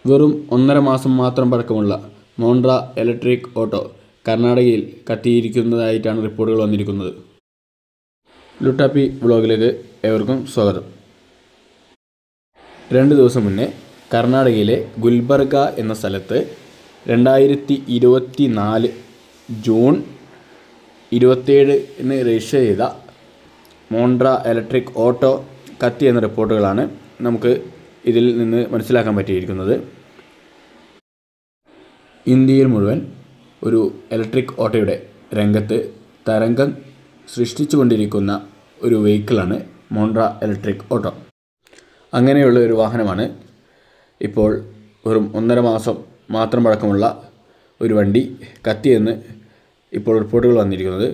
വെറും 1.5 മാസം മാത്രം പഴക്കമുള്ള മോണ്ട്ര ഇലക്ട്രിക് ഓട്ടോ കർണാടകയിൽ കത്തിയിരിക്കുന്നതായിട്ടാണ് റിപ്പോർട്ടുകൾ വന്നിരിക്കുന്നത്. ലുട്ടാപ്പി വ്ളോഗിലേക്ക് ഏവർക്കും സ്വാഗതം. 2 ദിവസം മുന്നേ കർണാടകയിലെ ഗുൽബർഗ എന്ന സ്ഥലത്ത് 2024 ജൂൺ 27 രജിസ്റ്റർ ചെയ്ത മോണ്ട്ര ഇലക്ട്രിക് ഓട്ടോ കത്തി എന്ന റിപ്പോർട്ടുകളാണ് നമുക്ക് ഇതിൽ നിന്ന് മനസ്സിലാക്കാൻ പറ്റിയിരിക്കുന്നത്. ഇന്ത്യയിൽ മുഴുവൻ ഒരു ഇലക്ട്രിക് ഓട്ടോയുടെ രംഗത്ത് തരംഗം സൃഷ്ടിച്ചുകൊണ്ടിരിക്കുന്ന ഒരു വെഹിക്കിളാണ് മോണ്ട്ര ഇലക്ട്രിക് ഓട്ടോ. അങ്ങനെയുള്ള ഒരു വാഹനമാണ് ഇപ്പോൾ വെറും 1.5 മാസം മാത്രം പഴക്കമുള്ള ഒരു വണ്ടി കത്തിയെന്ന് ഇപ്പോൾ റിപ്പോർട്ടുകൾ വന്നിരിക്കുന്നത്.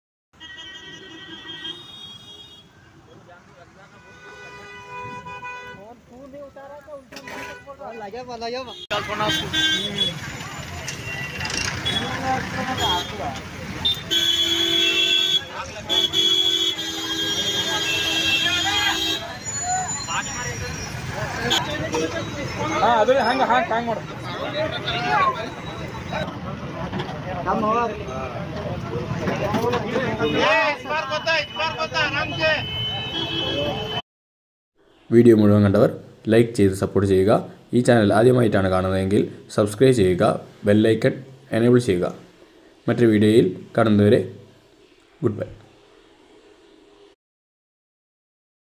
വീഡിയോ മുഴുവൻ കണ്ടവർ ലൈക്ക് ചെയ്ത് സപ്പോർട്ട് ചെയ്യുക. ഈ ചാനൽ ആദ്യമായിട്ടാണ് കാണുന്നതെങ്കിൽ സബ്സ്ക്രൈബ് ചെയ്യുക, ബെൽ ഐക്കൺ എനേബിൾ ചെയ്യുക. മറ്റൊരു വീഡിയോയിൽ കാണുന്നതുവരെ ഗുഡ് ബൈ.